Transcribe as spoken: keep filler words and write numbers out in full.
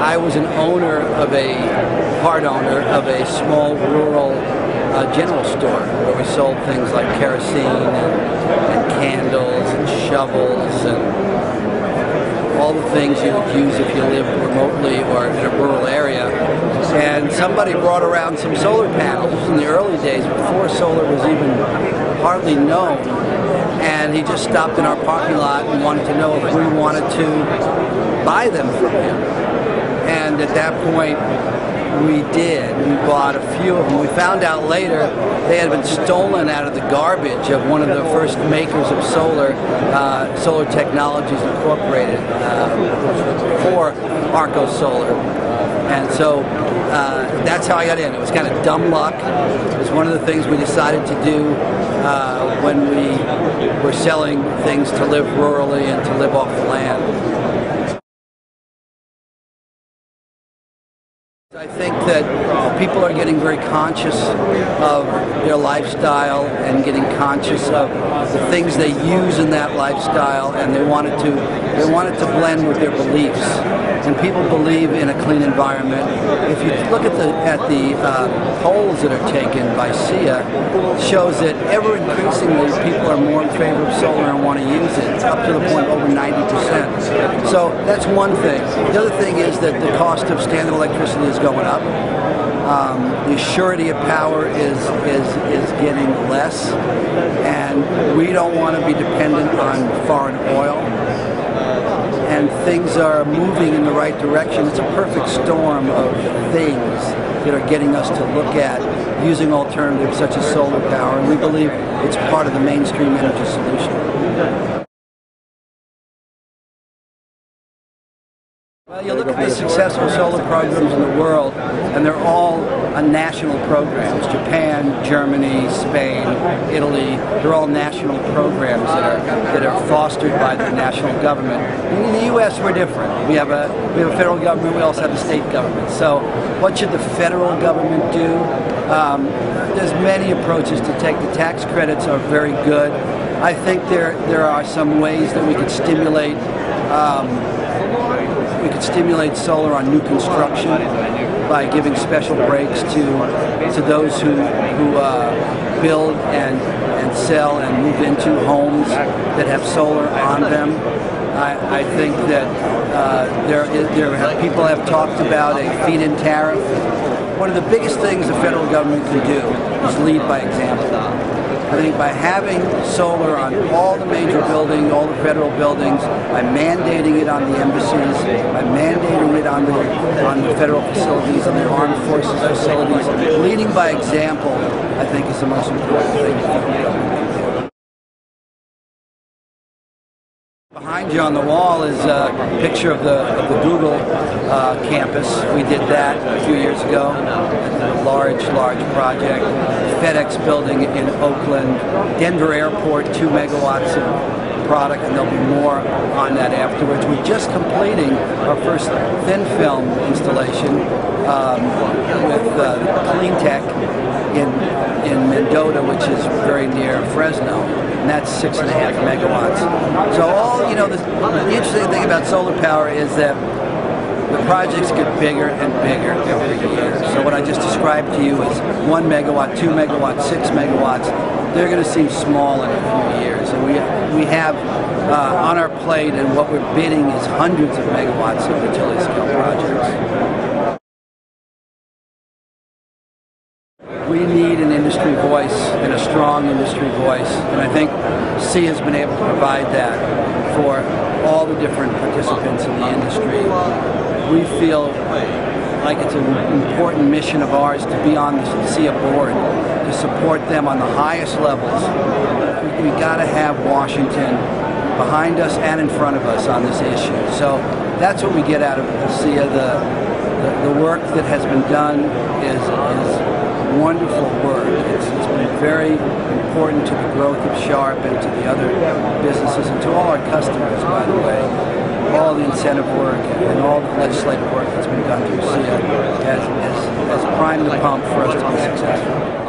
I was an owner of a, part owner of a small rural uh, general store where we sold things like kerosene and, and candles and shovels and all the things you would use if you lived remotely or in a rural area. And somebody brought around some solar panels in the early days before solar was even hardly known. And he just stopped in our parking lot and wanted to know if we wanted to buy them from him. And at that point, we did. We bought a few of them. We found out later they had been stolen out of the garbage of one of the first makers of solar, uh, Solar Technologies Incorporated, uh, for Arco Solar. And so uh, that's how I got in. It was kind of dumb luck. It was one of the things we decided to do uh, when we were selling things to live rurally and to live off the land. I think that people are getting very conscious of their lifestyle and getting conscious of the things they use in that lifestyle, and they want it to they want it to blend with their beliefs. And people believe in a clean environment. If you look at the at the uh, polls that are taken by S E I A, it shows that ever increasingly people are more in favor of solar and want to use it. It's up to the point over ninety percent. So that's one thing. The other thing is that the cost of standard electricity is going up. Um, the surety of power is is is getting less, and we don't want to be dependent on foreign oil. And things are moving in the right direction. It's a perfect storm of things that are getting us to look at using alternatives such as solar power, and we believe it's part of the mainstream energy solution. Well, you look at the successful solar programs in the world, and they're all uh, national programs. Japan, Germany, Spain, Italy, they're all national programs that are that are fostered by the national government. In the U S, we're different. We have a we have a federal government. We also have a state government. So, what should the federal government do? Um, there's many approaches to take. The tax credits are very good. I think there there are some ways that we could stimulate. Um, We could stimulate solar on new construction by giving special breaks to to those who who uh, build and and sell and move into homes that have solar on them. I, I think that uh, there is, there have, people have talked about a feed-in tariff. One of the biggest things the federal government can do is lead by example. I think by having solar on all the major buildings, all the federal buildings, by mandating it on the embassies, by mandating it on the on the federal facilities and the armed forces facilities, leading by example, I think is the most important thing the federal government can do. Behind you on the wall is a picture of the, of the Google uh, campus. We did that a few years ago. A large, large project. FedEx building in Oakland. Denver Airport, two megawatts of product, and there'll be more on that afterwards. We're just completing our first thin film installation um, with uh, Cleantech in, in Mendota, which is very near Fresno. And that's six and a half megawatts. So all, you know, the, the interesting thing about solar power is that the projects get bigger and bigger every year. So what I just described to you is one megawatt, two megawatts, six megawatts. They're going to seem small in a few years. And we, we have uh, on our plate, and what we're bidding is hundreds of megawatts of utility scale projects. We need an industry voice and a strong industry voice, and I think S E I A has been able to provide that for all the different participants in the industry. We feel like it's an important mission of ours to be on the S E I A board, to support them on the highest levels. We got to have Washington behind us and in front of us on this issue. So that's what we get out of S E I A. The, the, the work that has been done is, is wonderful work. It's, it's been very important to the growth of Sharp and to the other businesses and to all our customers, by the way. All the incentive work and all the legislative work that's been done through S E I A has, has, has primed the pump for us to be successful.